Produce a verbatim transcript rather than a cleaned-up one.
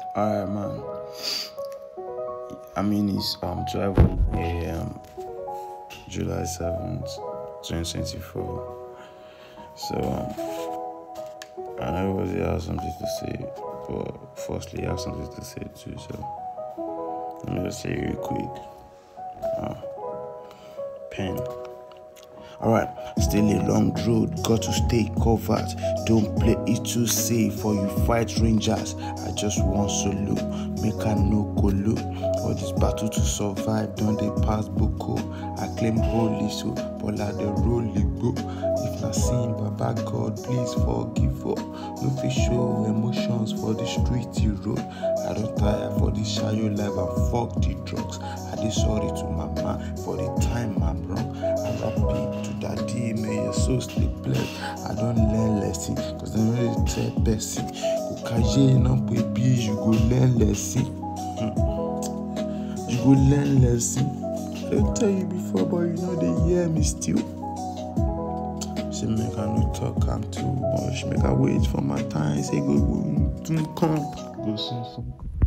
Alright, man. I mean, it's um twelve a m July seventh, twenty twenty-four. So, um, I know everybody has something to say, but firstly, I have something to say too. So, let me just say real quick. Uh, pen. Alright, still a long road, got to stay covered. Don't play it too safe, or you fight rangers. I just want solo, make a no colo. For this battle to survive, don't they pass Boko? I claim holy, so but like the roll Igbo. If not sin, Baba God, please forgive us. No fish show emotions for the street you road. I don't tire for this shayo life and fuck the drugs. I did sorry to my man for the time I'm wrong. I rap to daddy, may your soul stay blessed. I don't learn lesson, cause they know they tell person. Kokan no baby, you go learn lesson. You go learn lesson. I don't tell you before, but you know they hear me still. Say make I no talk, I'm too much. Make I wait for my time. Say go, go, come, go soon, soon.